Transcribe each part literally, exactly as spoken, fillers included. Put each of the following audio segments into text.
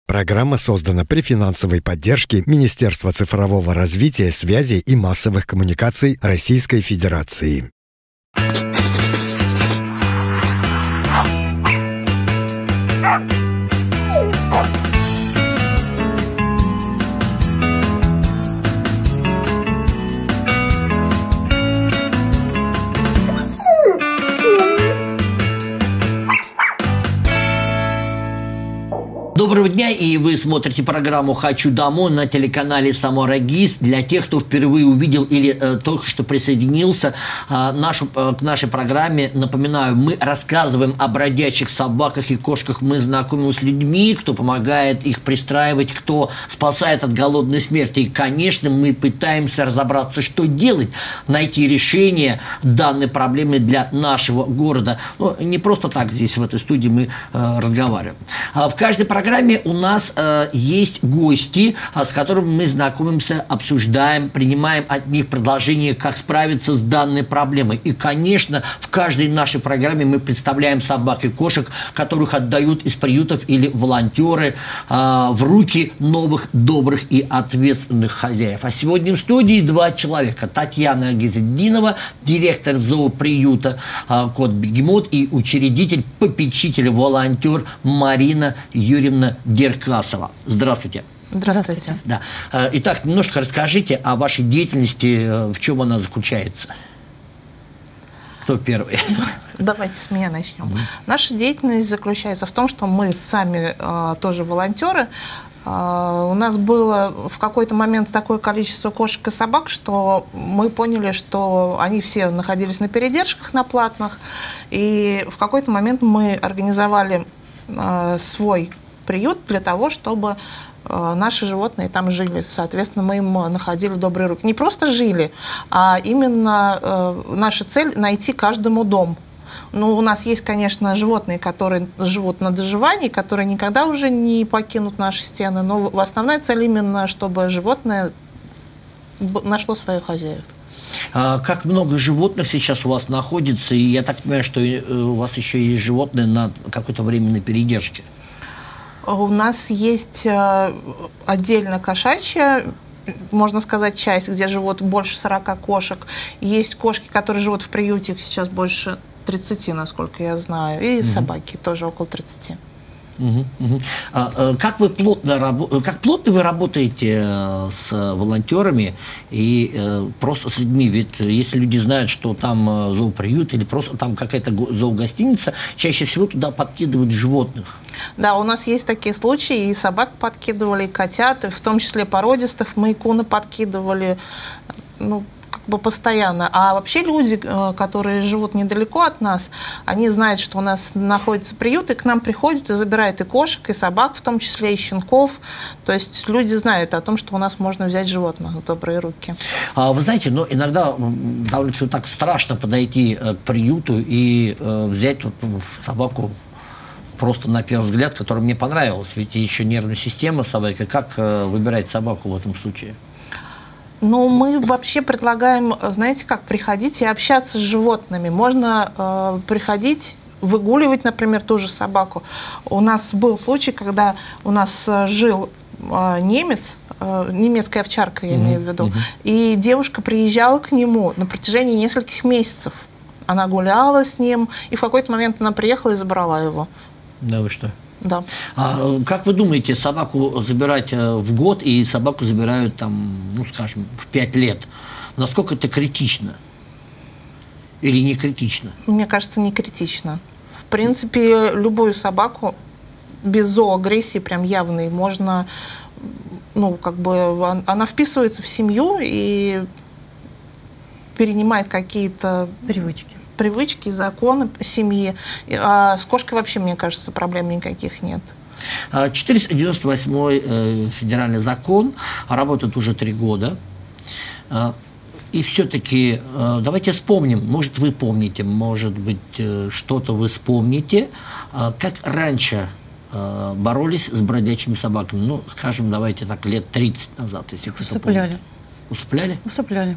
Программа создана при финансовой поддержке Министерства цифрового развития, связи и массовых коммуникаций Российской Федерации. Доброго дня, и вы смотрите программу «Хочу домой» на телеканале «Самара ГИС». Для тех, кто впервые увидел или э, только что присоединился э, нашу, э, к нашей программе, напоминаю, мы рассказываем о бродячих собаках и кошках, мы знакомим с людьми, кто помогает их пристраивать, кто спасает от голодной смерти. И, конечно, мы пытаемся разобраться, что делать, найти решение данной проблемы для нашего города. Ну, не просто так здесь, в этой студии, мы э, разговариваем. В каждой программе В программе у нас э, есть гости, э, с которыми мы знакомимся, обсуждаем, принимаем от них предложения, как справиться с данной проблемой. И, конечно, в каждой нашей программе мы представляем собак и кошек, которых отдают из приютов или волонтеры э, в руки новых, добрых и ответственных хозяев. А сегодня в студии два человека. Татьяна Гизетдинова, директор зооприюта э, «Кот Бегемот», и учредитель, попечитель, волонтер Марина Юрьевна Деркасова. Здравствуйте. Здравствуйте. Да. Итак, немножко расскажите о вашей деятельности, в чем она заключается. Кто первый? Давайте с меня начнем. Mm-hmm. Наша деятельность заключается в том, что мы сами э, тоже волонтеры. Э, у нас было в какой-то момент такое количество кошек и собак, что мы поняли, что они все находились на передержках, на платных. И в какой-то момент мы организовали э, свой приют для того, чтобы э, наши животные там жили. Соответственно, мы им находили добрые руки. Не просто жили, а именно э, наша цель – найти каждому дом. Ну, у нас есть, конечно, животные, которые живут на доживании, которые никогда уже не покинут наши стены, но основная цель именно, чтобы животное нашло своих хозяев. А как много животных сейчас у вас находится, и я так понимаю, что у вас еще есть животные на какое-то время на передержке? У нас есть отдельно кошачья, можно сказать, часть, где живут больше сорока кошек. Есть кошки, которые живут в приюте, сейчас больше тридцати, насколько я знаю, и mm-hmm. собаки тоже около тридцати. Угу, угу. А, как вы плотно как плотно вы работаете с волонтерами и э, просто с людьми? Ведь если люди знают, что там зооприют или просто там какая-то зоогостиница, чаще всего туда подкидывают животных. Да, у нас есть такие случаи, и собак подкидывали, и котят, и в том числе породистых, мы иконы подкидывали, ну, как бы постоянно. А вообще люди, которые живут недалеко от нас, они знают, что у нас находится приют, и к нам приходят и забирают и кошек, и собак, в том числе и щенков. То есть люди знают о том, что у нас можно взять животных в добрые руки. А вы знаете, но иногда довольно так страшно подойти к приюту и э, взять вот, собаку просто на первый взгляд, которая мне понравилась. Ведь еще нервная система собаки. Как э, выбирать собаку в этом случае? Ну, мы вообще предлагаем, знаете как, приходить и общаться с животными. Можно э, приходить, выгуливать, например, ту же собаку. У нас был случай, когда у нас жил э, немец, э, немецкая овчарка, я mm-hmm. имею в виду, mm-hmm. и девушка приезжала к нему на протяжении нескольких месяцев. Она гуляла с ним, и в какой-то момент она приехала и забрала его. Да вы что? Да. А как вы думаете, собаку забирать в год и собаку забирают там, ну скажем, в пять лет? Насколько это критично? Или не критично? Мне кажется, не критично. В принципе, любую собаку без зооагрессии прям явной можно, ну как бы, она вписывается в семью и перенимает какие-то привычки. привычки, законы семьи. А с кошкой вообще, мне кажется, проблем никаких нет. четыреста девяносто восьмой э, федеральный закон работает уже три года. Э, и все-таки э, давайте вспомним, может вы помните, может быть э, что-то вы вспомните, э, как раньше э, боролись с бродячими собаками. Ну, скажем, давайте так, лет тридцать назад. Если Усыпляли. Усыпляли? Усыпляли.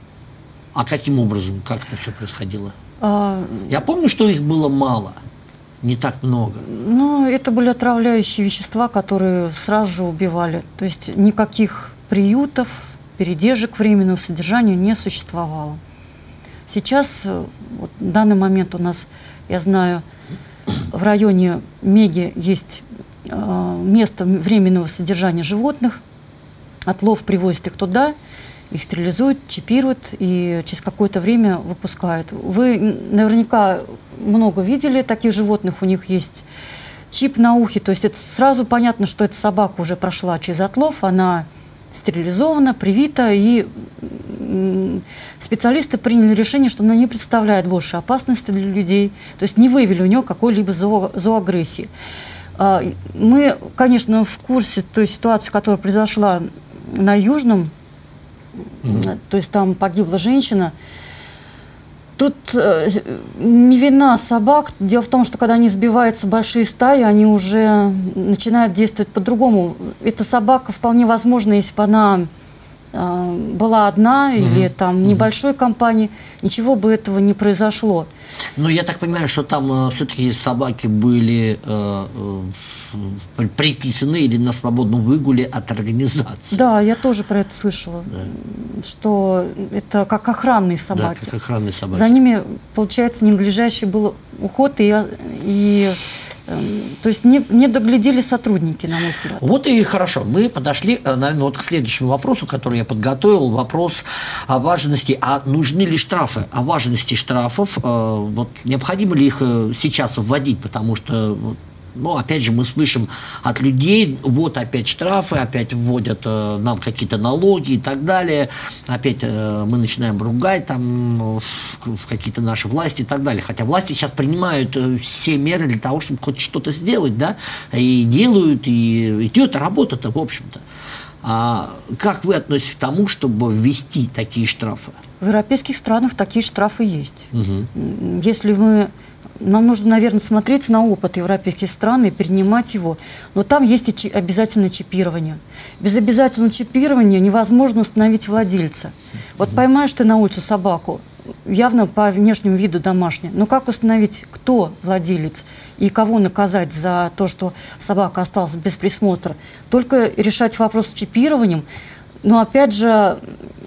А каким образом, как это все происходило? А... Я помню, что их было мало. Не так много. Ну, это были отравляющие вещества, которые сразу же убивали. То есть никаких приютов, передержек временного содержания не существовало. Сейчас, вот, в данный момент у нас, я знаю, в районе Меги есть э, место временного содержания животных. Отлов привозит их туда, их стерилизуют, чипируют и через какое-то время выпускают. Вы наверняка много видели таких животных, у них есть чип на ухе, то есть это сразу понятно, что эта собака уже прошла через отлов, она стерилизована, привита, и специалисты приняли решение, что она не представляет больше опасности для людей, то есть не выявили у нее какой-либо зоо, зооагрессии. Мы, конечно, в курсе той ситуации, которая произошла на Южном, mm-hmm. то есть там погибла женщина. Тут э, не вина собак. Дело в том, что когда они сбиваются в большие стаи, они уже начинают действовать по-другому. Эта собака вполне возможно, если бы она э, была одна mm-hmm. или там небольшой mm-hmm. компании, ничего бы этого не произошло. Ну, я так понимаю, что там э, все-таки собаки были э, э, приписаны или на свободном выгуле от организации. Да, я тоже про это слышала, да. Что это как охранные собаки. Да, как охранные собаки. За ними, получается, ненадлежащий был уход, и, и э, то есть не, не доглядели сотрудники, на мой взгляд. Вот и хорошо. Мы подошли, наверное, вот к следующему вопросу, который я подготовил. Вопрос о важности, а нужны ли штрафы, о важности штрафов. Э, вот необходимо ли их сейчас вводить, потому что, ну, опять же, мы слышим от людей, вот опять штрафы, опять вводят э, нам какие-то налоги и так далее, опять э, мы начинаем ругать там в, в какие-то наши власти и так далее. Хотя власти сейчас принимают э, все меры для того, чтобы хоть что-то сделать, да, и делают, и идет работа-то, в общем-то. А как вы относитесь к тому, чтобы ввести такие штрафы? В европейских странах такие штрафы есть. Угу. Если мы... Нам нужно, наверное, смотреть на опыт европейских стран и перенимать его. Но там есть и обязательное чипирование. Без обязательного чипирования невозможно установить владельца. Вот поймаешь ты на улицу собаку, явно по внешнему виду домашняя, но как установить, кто владелец и кого наказать за то, что собака осталась без присмотра? Только решать вопрос с чипированием. Но опять же,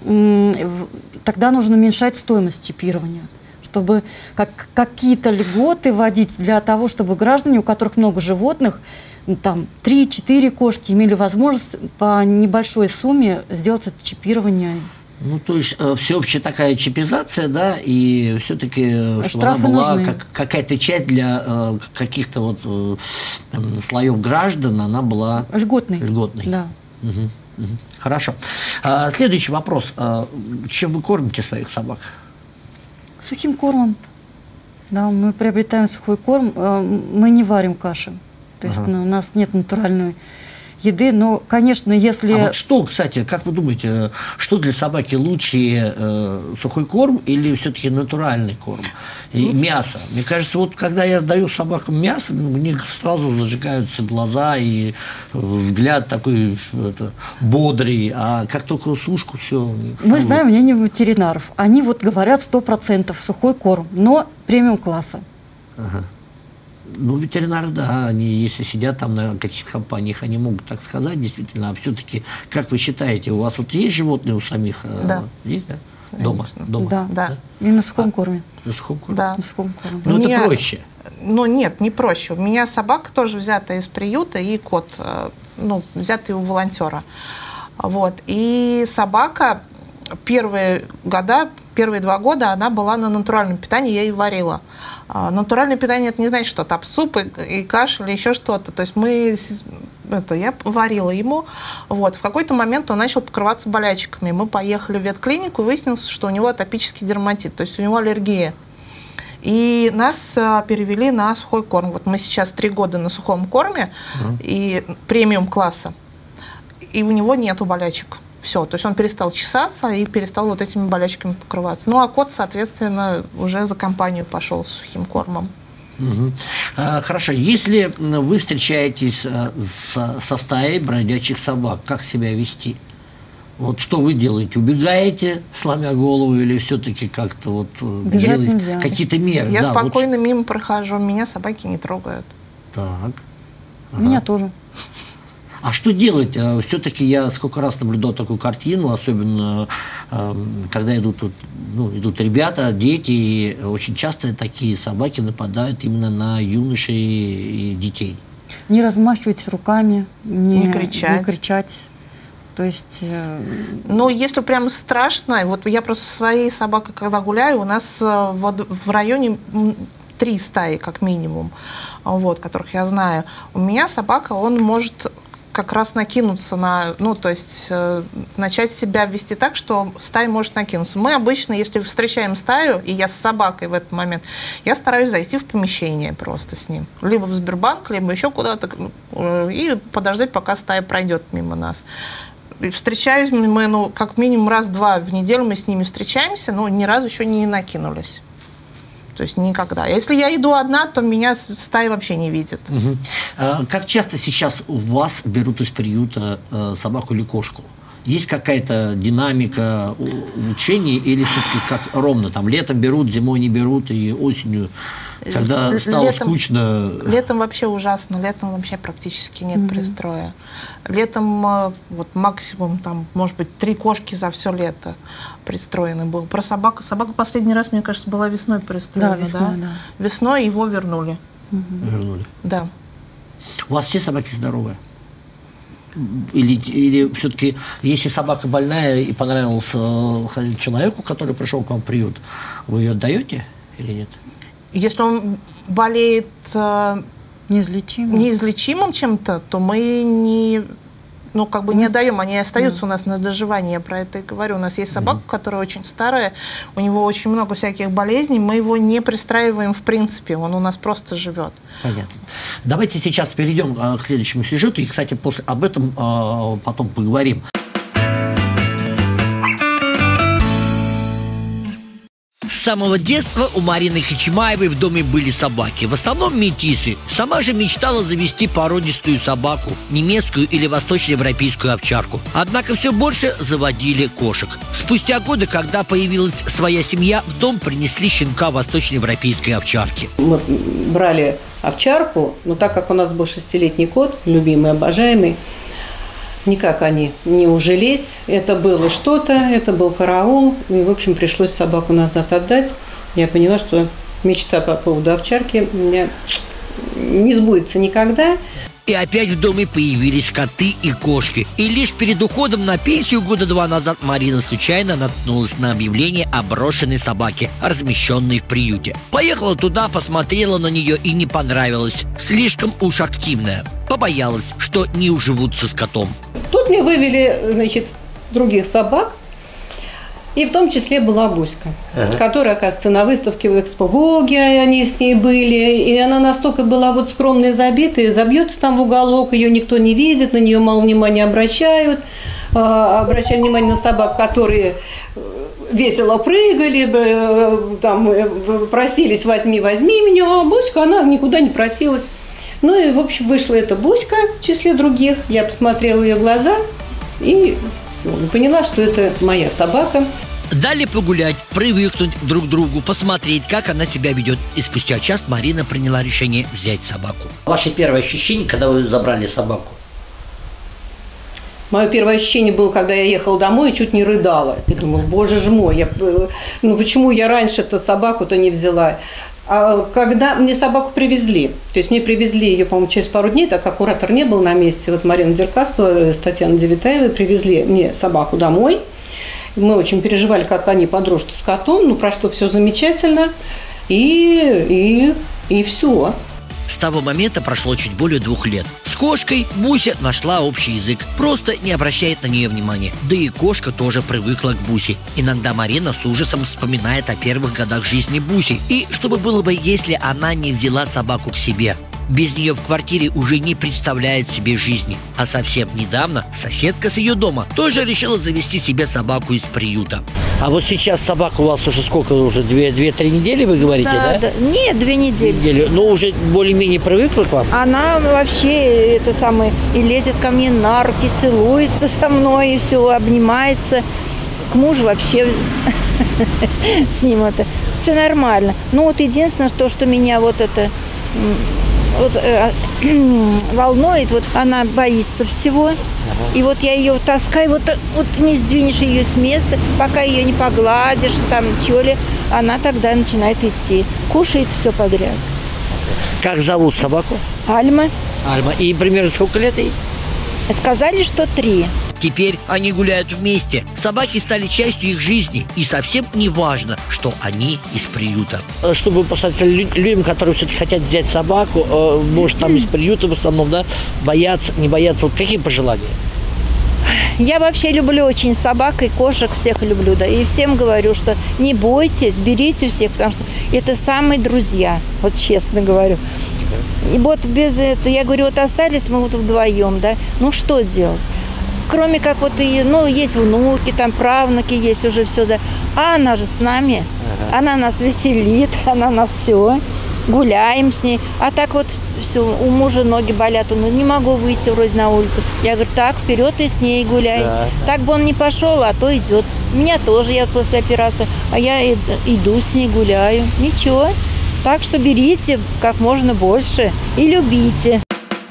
тогда нужно уменьшать стоимость чипирования, чтобы как, какие-то льготы вводить для того, чтобы граждане, у которых много животных, ну, там три-четыре кошки, имели возможность по небольшой сумме сделать это чипирование. Ну, то есть э, всеобщая такая чипизация, да, и все-таки, чтобы она была как, какая-то часть для э, каких-то вот э, там, слоев граждан, она была льготной. льготной. Да. Угу, угу. Хорошо. А, следующий вопрос. А, чем вы кормите своих собак? Сухим кормом. Да, мы приобретаем сухой корм, мы не варим каши. То есть ага. ну, у нас нет натуральной еды, но, конечно, если... А вот что, кстати, как вы думаете, что для собаки лучше, э, сухой корм или все-таки натуральный корм? И ну, мясо. Мне кажется, вот когда я даю собакам мясо, у них сразу зажигаются глаза и взгляд такой это, бодрый, а как только сушку, все... Мы знаем мнение ветеринаров. Они вот говорят сто процентов сухой корм, но премиум-класса. Ага. Ну, ветеринары, да, они, если сидят там на каких-то компаниях, они могут так сказать, действительно. А все-таки, как вы считаете, у вас вот есть животные у самих? Да. Есть, да? Дома? Дома? Да, да. да. И на сухом а, корме. На сухом корме? Да. На сухом корме. Но меня, это проще. Ну, нет, не проще. У меня собака тоже взята из приюта, и кот, ну, взятый у волонтера. Вот. И собака первые года, первые два года она была на натуральном питании, я ее варила. А, натуральное питание, это не значит, что там суп и, и каша или еще что-то. То есть мы, это, я варила ему. Вот. В какой-то момент он начал покрываться болячками. Мы поехали в ветклинику, и выяснилось, что у него атопический дерматит, то есть у него аллергия. И нас а, перевели на сухой корм. Вот мы сейчас три года на сухом корме, mm. и премиум класса, и у него нету болячек. Все, то есть он перестал чесаться и перестал вот этими болячками покрываться. Ну, а кот, соответственно, уже за компанию пошел с сухим кормом. Угу. А, хорошо, если вы встречаетесь с, со стаей бродячих собак, как себя вести? Вот что вы делаете? Убегаете, сломя голову, или все-таки как-то вот делаете какие-то меры? Я да, спокойно вот... мимо прохожу, меня собаки не трогают. Так. Ага. Меня тоже. А что делать? Все-таки я сколько раз наблюдал такую картину, особенно когда идут, ну, идут ребята, дети, и очень часто такие собаки нападают именно на юношей и детей. Не размахивать руками, не, не кричать. Не кричать. То есть... Э... Ну, если прям страшно, вот я просто со своей собакой, когда гуляю, у нас в, в районе три стаи, как минимум, вот, которых я знаю. У меня собака, он может как раз накинуться на, ну, то есть э, начать себя вести так, что стая может накинуться. Мы обычно, если встречаем стаю, и я с собакой в этот момент, я стараюсь зайти в помещение просто с ним. Либо в Сбербанк, либо еще куда-то, э, и подождать, пока стая пройдет мимо нас. И встречаюсь мы, ну, как минимум раз-два в неделю мы с ними встречаемся, но ни разу еще не накинулись. То есть никогда. Если я иду одна, то меня стая вообще не видит. Угу. А как часто сейчас у вас берут из приюта э, собаку или кошку? Есть какая-то динамика улучшения или все-таки как ровно? Там летом берут, зимой не берут и осенью, когда стало летом, скучно? Летом вообще ужасно. Летом вообще практически нет mm-hmm. пристроя. Летом вот максимум, там, может быть, три кошки за все лето пристроены был. Про собаку. Собака последний раз, мне кажется, была весной пристроена. Да, весной, да? да. Весной его вернули. Mm-hmm. Вернули? Да. У вас все собаки здоровые? Или, или все-таки, если собака больная и понравился человеку, который пришел к вам в приют, вы ее отдаете или нет? Если он болеет э, неизлечимым. неизлечимым чем-то, то мы не, ну, как бы не отдаем, они остаются mm. у нас на доживание, я про это и говорю. У нас есть собака, mm. которая очень старая, у него очень много всяких болезней, мы его не пристраиваем в принципе, он у нас просто живет. Понятно. Давайте сейчас перейдем а, к следующему сюжету, и, кстати, после, об этом а, потом поговорим. С самого детства у Марины Кочемаевой в доме были собаки, в основном метисы. Сама же мечтала завести породистую собаку, немецкую или восточноевропейскую овчарку. Однако все больше заводили кошек. Спустя годы, когда появилась своя семья, в дом принесли щенка восточноевропейской овчарки. Мы брали овчарку, но так как у нас был шестилетний кот, любимый, обожаемый, никак они не ужились, это было что-то, это был караул, и, в общем, пришлось собаку назад отдать. Я поняла, что мечта по поводу овчарки у меня не сбудется никогда. И опять в доме появились коты и кошки. И лишь перед уходом на пенсию года два назад Марина случайно наткнулась на объявление о брошенной собаке, размещенной в приюте. Поехала туда, посмотрела на нее и не понравилось. Слишком уж активная. Побоялась, что не уживутся с котом. Тут мне вывели, значит, других собак. И в том числе была Буська, ага. которая, оказывается, на выставке в Экспо-Волге, они с ней были. И она настолько была вот скромная, забитая, забьется там в уголок, ее никто не видит, на нее мало внимания обращают. Обращали внимание на собак, которые весело прыгали, там, просились «возьми, возьми меня». А Буська, она никуда не просилась. Ну и, в общем, вышла эта Буська в числе других. Я посмотрела ее глаза и все, поняла, что это моя собака. Дали погулять, привыкнуть друг к другу, посмотреть, как она себя ведет. И спустя час Марина приняла решение взять собаку. Ваше первое ощущение, когда вы забрали собаку? Мое первое ощущение было, когда я ехала домой и чуть не рыдала. Я думала, боже ж мой, я, ну почему я раньше-то собаку-то не взяла? А когда мне собаку привезли, то есть мне привезли ее, по-моему, через пару дней, так как куратор не был на месте, вот Марина Деркасова с Татьяной Девятаевой привезли мне собаку домой. Мы очень переживали, как они подружатся с котом, ну прошло все замечательно, и, и, и все. С того момента прошло чуть более двух лет. С кошкой Буся нашла общий язык, просто не обращает на нее внимания. Да и кошка тоже привыкла к Бусе. Иногда Марина с ужасом вспоминает о первых годах жизни Буси. И что бы было бы, если она не взяла собаку к себе? Без нее в квартире уже не представляет себе жизни. А совсем недавно соседка с ее дома тоже решила завести себе собаку из приюта. А вот сейчас собака у вас уже сколько? Уже две-три недели, вы говорите, да? Да, да? Нет, две недели. недели. Но уже более-менее привыкла к вам? Она вообще это самое и лезет ко мне на руки, целуется со мной, и все, обнимается. К мужу вообще с ним это все нормально. Ну вот единственное, то, что меня вот это вот, э, волнует, вот она боится всего. Ага. И вот я ее таскаю, вот, вот не сдвинешь ее с места, пока ее не погладишь, там, чё ли, она тогда начинает идти. Кушает все подряд. Как зовут собаку? Альма. Альма. И примерно сколько лет ей? Сказали, что три. Теперь они гуляют вместе. Собаки стали частью их жизни. И совсем не важно, что они из приюта. Чтобы посоветовали людям, которые все-таки хотят взять собаку, может, там из приюта в основном, да, боятся, не боятся. Вот какие пожелания? Я вообще люблю очень собак и кошек, всех люблю, да. И всем говорю, что не бойтесь, берите всех, потому что это самые друзья, вот честно говорю. И вот без этого, я говорю, вот остались мы вот вдвоем, да, ну что делать? Кроме как вот, и, ну, есть внуки, там правнуки есть уже все, да. А она же с нами, ага. Она нас веселит, она нас все, гуляем с ней. А так вот все, у мужа ноги болят, он не могу выйти вроде на улицу. Я говорю, так, вперед и с ней гуляй. Да. Так бы он не пошел, а то идет. У меня тоже, я после операции, а я иду с ней гуляю. Ничего. Так что берите как можно больше и любите.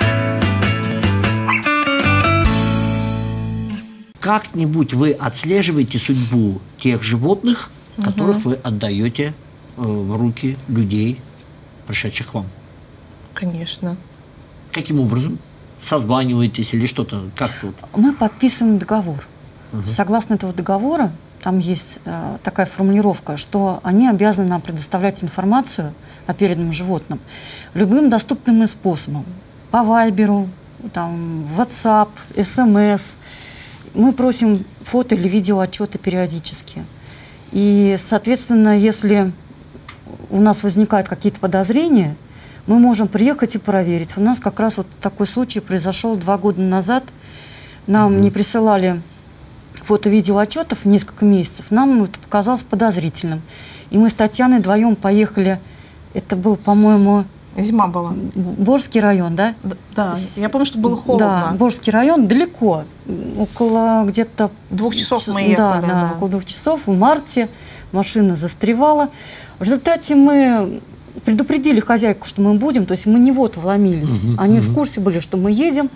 Как-нибудь вы отслеживаете судьбу тех животных, угу. которых вы отдаете э, в руки людей, пришедших к вам? Конечно. Каким образом? Созваниваетесь или что-то? Как тут? Мы подписываем договор. Угу. Согласно этого договора, там есть э, такая формулировка, что они обязаны нам предоставлять информацию о переданном животном любым доступным способом. По вайберу, там, WhatsApp, эс эм эс. Мы просим фото или видео отчеты периодически. И, соответственно, если у нас возникают какие-то подозрения, мы можем приехать и проверить. У нас как раз вот такой случай произошел два года назад. Нам mm-hmm. не присылали фото-видео отчетов несколько месяцев. Нам это показалось подозрительным. И мы с Татьяной вдвоем поехали. Это был, по-моему... Зима была. Борский район, да? Да, я помню, что было холодно. Да, Борский район далеко, около где-то... Двух часов мы ехали. Да, да, да, около двух часов. В марте машина застревала. В результате мы предупредили хозяйку, что мы будем, то есть мы не вот вломились. Угу, Они угу. в курсе были, что мы едем.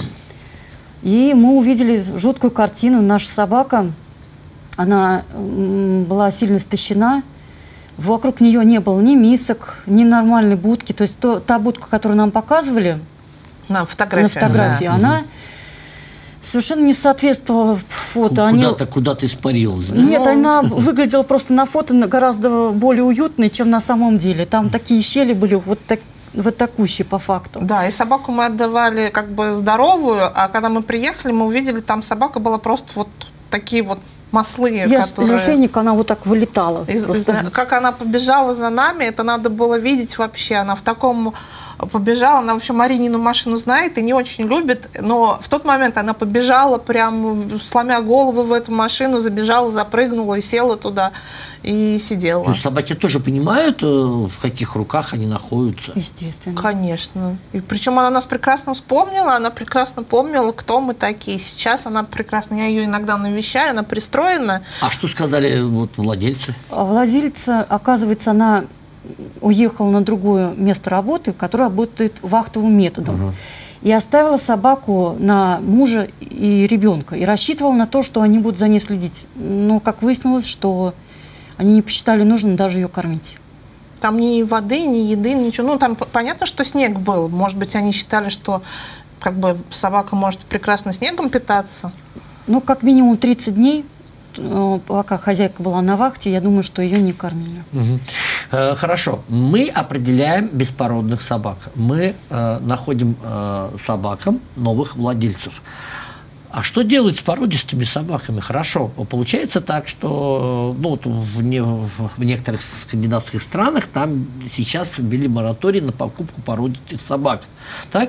И мы увидели жуткую картину. Наша собака, она была сильно истощена. Вокруг нее не было ни мисок, ни нормальной будки. То есть то, та будка, которую нам показывали на фотографии, на фотографии да. она угу. совершенно не соответствовала фото. Куда-то Они... куда испарилась, да? Нет, ну... она выглядела просто на фото гораздо более уютной, чем на самом деле. Там такие щели были вот, так, вот такущие по факту. Да, и собаку мы отдавали как бы здоровую, а когда мы приехали, мы увидели, там собака была просто вот такие вот маслые, Я которые... из ошейника она вот так вылетала. Из, из, как она побежала за нами, это надо было видеть вообще. Она в таком побежала, она вообще Маринину машину знает и не очень любит, но в тот момент она побежала прям, сломя голову в эту машину, забежала, запрыгнула и села туда и сидела. То есть собаки тоже понимают, в каких руках они находятся? Естественно. Конечно. И причем она нас прекрасно вспомнила, она прекрасно помнила, кто мы такие. Сейчас она прекрасно, я ее иногда навещаю, она пристроена. А что сказали вот владельцы? Владельца, оказывается, она уехала на другое место работы, которое работает вахтовым методом. Угу. И оставила собаку на мужа и ребенка. И рассчитывала на то, что они будут за ней следить. Но, как выяснилось, что они не посчитали нужным даже ее кормить. Там ни воды, ни еды, ничего. Ну, там понятно, что снег был. Может быть, они считали, что как бы собака может прекрасно снегом питаться. Ну, как минимум тридцать дней, пока хозяйка была на вахте, я думаю, что ее не кормили. Угу. Э, хорошо. Мы определяем беспородных собак. Мы э, находим э, собакам новых владельцев. А что делают с породистыми собаками? Хорошо. Получается так, что ну, вот в, не, в некоторых скандинавских странах там сейчас ввели мораторий на покупку породистых собак. Так?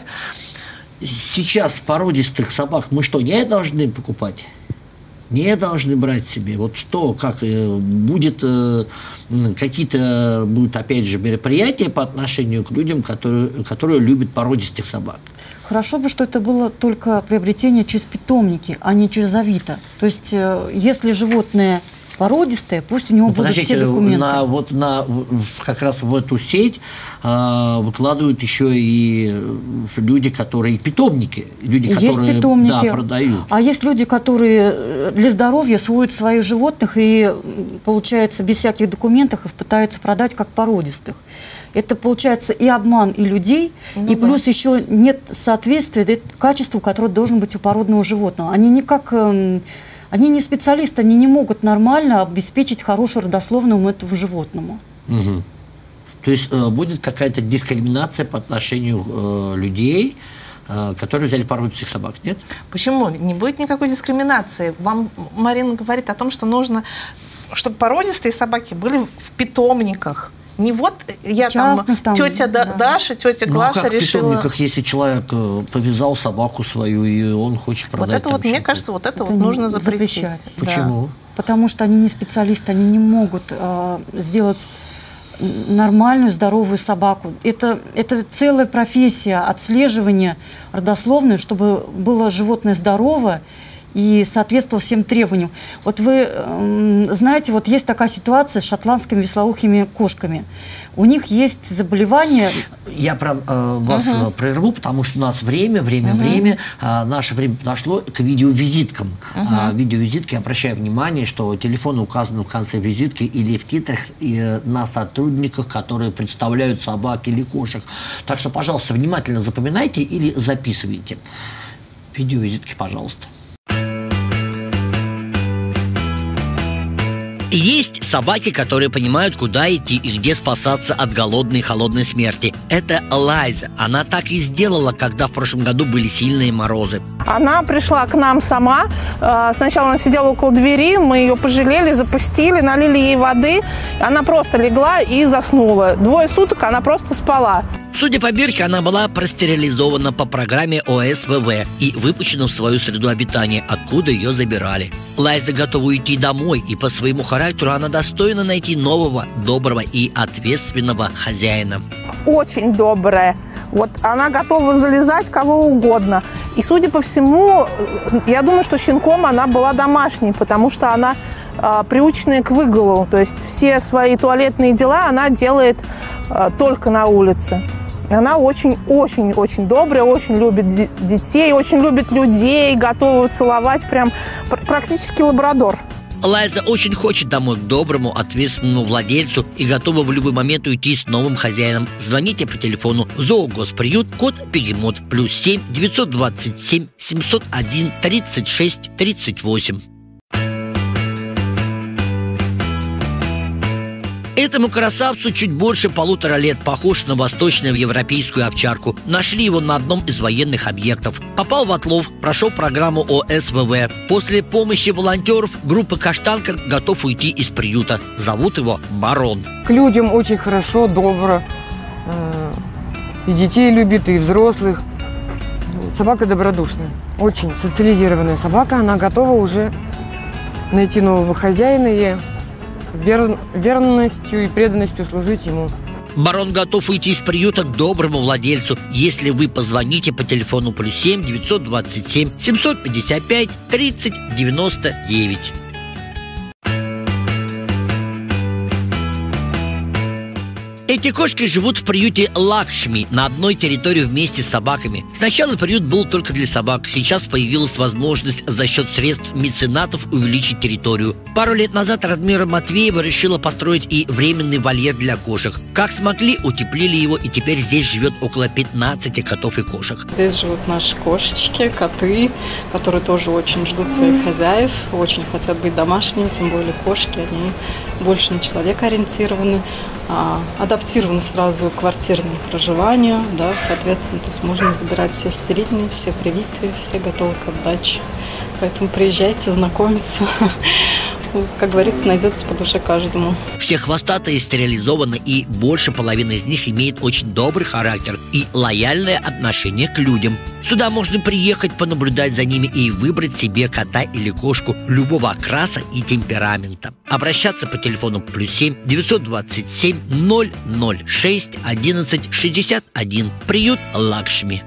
Сейчас породистых собак мы что, не должны покупать? Не должны брать себе. Вот что, как будет, какие-то будут, опять же, мероприятия по отношению к людям, которые, которые любят породистых собак. Хорошо бы, что это было только приобретение через питомники, а не через Авито. То есть, если животное породистое, пусть у него ну, будут все документы. На, вот на, как раз в эту сеть а, выкладывают еще и люди, которые питомники, люди, есть которые питомники, да, продают. А есть люди, которые для здоровья сводят своих животных и, получается, без всяких документов их пытаются продать как породистых. Это получается и обман и людей, ну, и да. плюс еще нет соответствия качеству, которое должно быть у породного животного. Они никак... Они не специалисты, они не могут нормально обеспечить хорошую родословную этому животному. Угу. То есть э, будет какая-то дискриминация по отношению э, людей, э, которые взяли породистых собак, нет? Почему? Не будет никакой дискриминации. Вам Марина говорит о том, что нужно, чтобы породистые собаки были в питомниках. Не вот я частных, там, там, тетя да. Даша, тетя ну, Глаша как решила... в питомниках, если человек повязал собаку свою, и он хочет продать... Вот это вот, мне кажется, вот это, это вот нужно запретить. запрещать. Почему? Да. Потому что они не специалисты, они не могут э, сделать нормальную, здоровую собаку. Это, это целая профессия отслеживания родословной, чтобы было животное здоровое и соответствовал всем требованиям. Вот вы э, знаете, вот есть такая ситуация с шотландскими вислоухими кошками. У них есть заболевание... Я прям э, вас uh-huh. прерву, потому что у нас время, время, uh-huh. время. Э, наше время подошло к видеовизиткам. Uh-huh. Э, видеовизитки, обращаю внимание, что телефон указан в конце визитки или в титрах и на сотрудниках, которые представляют собак или кошек. Так что, пожалуйста, внимательно запоминайте или записывайте. Видеовизитки, пожалуйста. Есть собаки, которые понимают, куда идти и где спасаться от голодной и холодной смерти. Это Лайза. Она так и сделала, когда в прошлом году были сильные морозы. Она пришла к нам сама. Сначала она сидела около двери, мы ее пожалели, запустили, налили ей воды. Она просто легла и заснула. Двое суток она просто спала. Судя по бирке, она была простерилизована по программе О С В В и выпущена в свою среду обитания, откуда ее забирали. Лайза готова уйти домой, и по своему характеру она достойна найти нового, доброго и ответственного хозяина. Очень добрая. Вот она готова залезать кого угодно. И, судя по всему, я думаю, что щенком она была домашней, потому что она э, приученная к выголу. То есть все свои туалетные дела она делает э, только на улице. Она очень-очень-очень добрая, очень любит детей, очень любит людей, готова целовать, прям практически лабрадор. Лайза очень хочет домой к доброму, ответственному владельцу и готова в любой момент уйти с новым хозяином. Звоните по телефону Зоогосприют, код Бегемот, плюс семь девятьсот двадцать семь семьсот один тридцать шесть тридцать восемь. Этому красавцу чуть больше полутора лет, похож на восточную европейскую овчарку. Нашли его на одном из военных объектов. Попал в отлов, прошел программу О С В В. После помощи волонтеров группа «Каштанка» готов уйти из приюта. Зовут его Барон. К людям очень хорошо, добро. И детей любит, и взрослых. Собака добродушная. Очень социализированная собака. Она готова уже найти нового хозяина и Вер... верностью и преданностью служить ему. Барон готов уйти из приюта к доброму владельцу, если вы позвоните по телефону плюс семь девятьсот двадцать семь семьсот пятьдесят пять тридцать девяносто девять. Эти кошки живут в приюте Лакшми на одной территории вместе с собаками. Сначала приют был только для собак, сейчас появилась возможность за счет средств меценатов увеличить территорию. Пару лет назад Радмира Матвеева решила построить и временный вольер для кошек. Как смогли, утеплили его, и теперь здесь живет около пятнадцати котов и кошек. Здесь живут наши кошечки, коты, которые тоже очень ждут своих хозяев, очень хотят быть домашними, тем более кошки, они больше на человека ориентированы. А, адаптированы сразу к квартирному проживанию, да, соответственно, то есть можно забирать все стерильные, все привитые, все готовы к отдаче. Поэтому приезжайте, знакомиться. Как говорится, найдется по душе каждому. Все хвостатые стерилизованы, и больше половины из них имеет очень добрый характер и лояльное отношение к людям. Сюда можно приехать, понаблюдать за ними и выбрать себе кота или кошку любого окраса и темперамента. Обращаться по телефону плюс семь девятьсот двадцать семь ноль ноль шесть одиннадцать шестьдесят один. Приют Лакшми.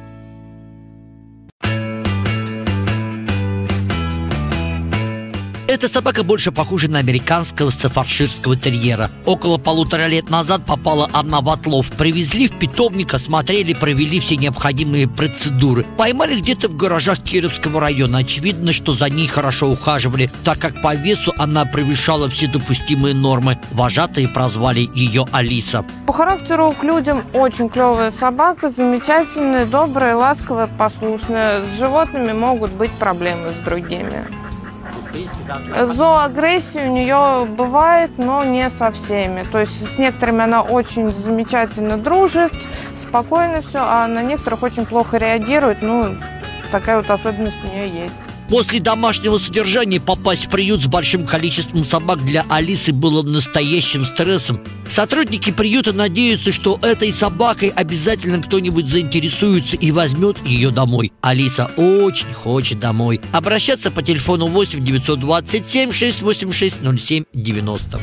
Эта собака больше похожа на американского стаффордширского терьера. Около полутора лет назад попала она в отлов. Привезли в питомник, осмотрели, провели все необходимые процедуры. Поймали где-то в гаражах Кировского района. Очевидно, что за ней хорошо ухаживали, так как по весу она превышала все допустимые нормы. Вожатые прозвали ее Алиса. По характеру к людям очень клевая собака, замечательная, добрая, ласковая, послушная. С животными могут быть проблемы с другими. Зооагрессия у нее бывает, но не со всеми. То есть с некоторыми она очень замечательно дружит, спокойно все, а на некоторых очень плохо реагирует. Ну, такая вот особенность у нее есть. После домашнего содержания попасть в приют с большим количеством собак для Алисы было настоящим стрессом. Сотрудники приюта надеются, что этой собакой обязательно кто-нибудь заинтересуется и возьмет ее домой. Алиса очень хочет домой. Обращаться по телефону восемь девятьсот двадцать семь шестьсот восемьдесят шесть ноль семь девяносто.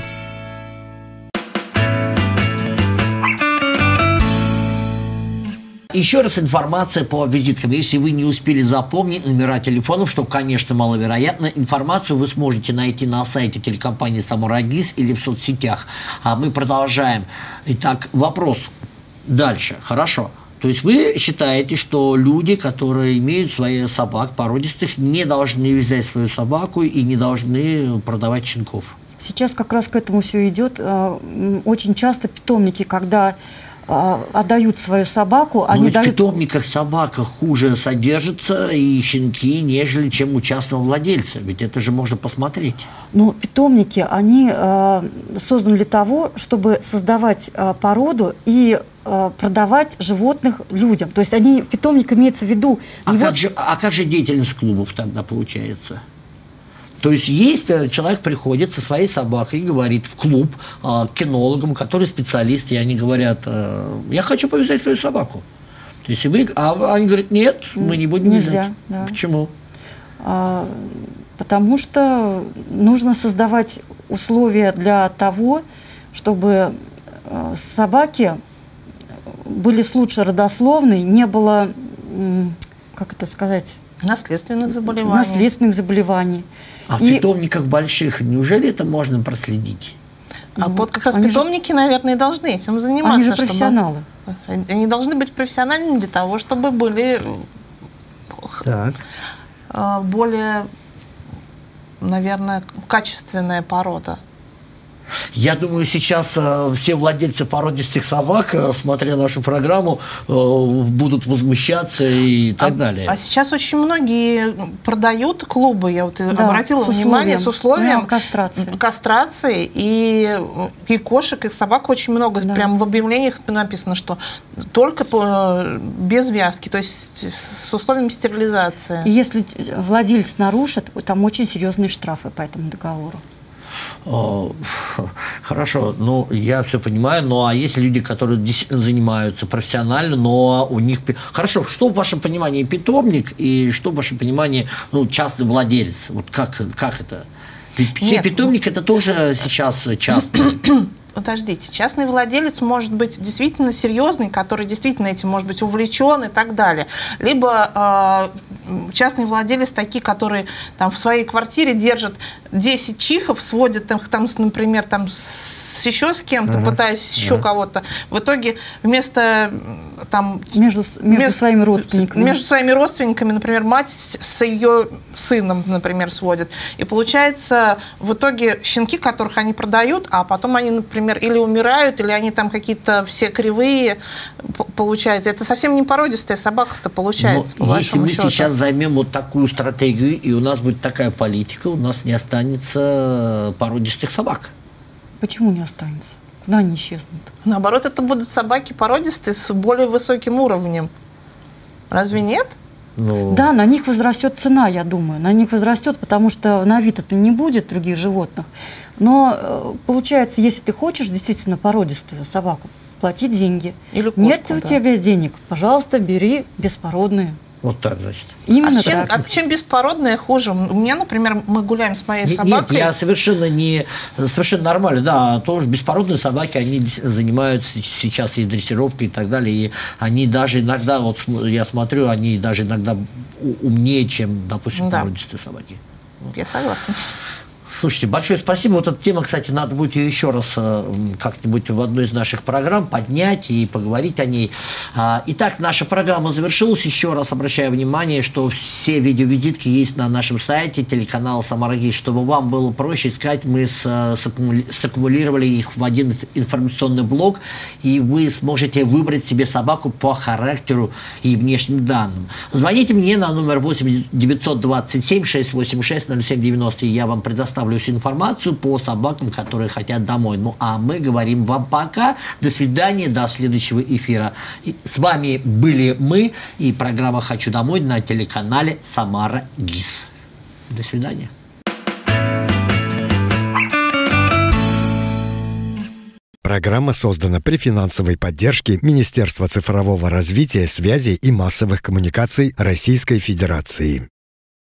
Еще раз информация по визиткам. Если вы не успели запомнить номера телефонов, что, конечно, маловероятно, информацию вы сможете найти на сайте телекомпании «Саморагис» или в соцсетях. А мы продолжаем. Итак, вопрос дальше. Хорошо. То есть вы считаете, что люди, которые имеют своих собак породистых, не должны взять свою собаку и не должны продавать щенков? Сейчас как раз к этому все идет. Очень часто питомники, когда отдают свою собаку, Но они ведь дают... в питомниках собака хуже содержится и щенки, нежели чем у частного владельца. Ведь это же можно посмотреть. Ну, питомники, они э, созданы для того, чтобы создавать э, породу и э, продавать животных людям. То есть они, питомник имеется в виду... А вот... как же, а как же деятельность клубов тогда получается? То есть есть человек приходит со своей собакой и говорит в клуб э, к кинологам, которые специалисты, и они говорят, э, я хочу повязать свою собаку. То есть вы, а они говорят, нет, мы не будем Нельзя, вязать. да. Почему? А, потому что нужно создавать условия для того, чтобы э, собаки были с лучшей родословной, не было, как это сказать... Наследственных заболеваний. Наследственных заболеваний. А в и... питомниках больших, неужели это можно проследить? А ну, вот как раз они питомники, же... наверное, и должны этим заниматься. Они же профессионалы. Чтобы... Они должны быть профессиональными для того, чтобы были так. более, наверное, качественная порода. Я думаю, сейчас э, все владельцы породистых собак, э, смотря нашу программу, э, будут возмущаться и так а, далее. А сейчас очень многие продают клубы, я вот да, обратила с внимание, с условием да, кастрации. кастрации и, и кошек, и собак очень много. Да. Прямо в объявлениях написано, что только по, без вязки, то есть с условием стерилизации. И если владелец нарушит, там очень серьезные штрафы по этому договору. Хорошо, ну я все понимаю, ну а есть люди, которые действительно занимаются профессионально, но у них... Хорошо, что в вашем понимании питомник и что в вашем понимании ну, частный владелец? Вот как, как это? Ведь все питомники это тоже сейчас частные. Подождите, частный владелец может быть действительно серьезный, который действительно этим может быть увлечен и так далее. Либо э, частный владелец такие, которые там в своей квартире держат десять чихов, сводят их там, например, там с, еще с кем-то, ага. пытаясь еще ага. кого-то. В итоге вместо там... Между, между между своими родственниками. Между своими родственниками, например, мать с ее сыном, например, сводит. И получается в итоге щенки, которых они продают, а потом они, например, или умирают, или они там какие-то все кривые получаются. Это совсем не породистая собака-то получается, но по вашему если мы счету. сейчас займем вот такую стратегию, и у нас будет такая политика, у нас не останется породистых собак. Почему не останется? Куда они исчезнут? Наоборот, это будут собаки породистые с более высоким уровнем. Разве нет? Ну... Да, на них возрастет цена, я думаю. На них возрастет, потому что на вид это не будет других животных. Но получается, если ты хочешь действительно породистую собаку, плати деньги. Или кошку, Нет да. у тебя денег, пожалуйста, бери беспородные. Вот так, значит. Именно а, чем, так. а чем беспородные хуже? У меня, например, мы гуляем с моей Нет, собакой. Нет, я совершенно не... Совершенно нормально, да. Тоже беспородные собаки, они занимаются сейчас и дрессировкой и так далее. И они даже иногда, вот я смотрю, они даже иногда умнее, чем, допустим, да. породистые собаки. Я согласна. Слушайте, большое спасибо. Вот эта тема, кстати, надо будет ее еще раз как-нибудь в одной из наших программ поднять и поговорить о ней. Итак, наша программа завершилась. Еще раз обращаю внимание, что все видеовизитки есть на нашем сайте, телеканал Самара ГИС. Чтобы вам было проще искать, мы саккумулировали их в один информационный блок, и вы сможете выбрать себе собаку по характеру и внешним данным. Звоните мне на номер восемь девятьсот двадцать семь шестьсот восемьдесят шесть ноль семь девяносто, и я вам предоставлю всю информацию по собакам, которые хотят домой. Ну, а мы говорим вам пока. До свидания, до следующего эфира. И с вами были мы и программа «Хочу домой» на телеканале Самара ГИС. До свидания. Программа создана при финансовой поддержке Министерства цифрового развития, связи и массовых коммуникаций Российской Федерации.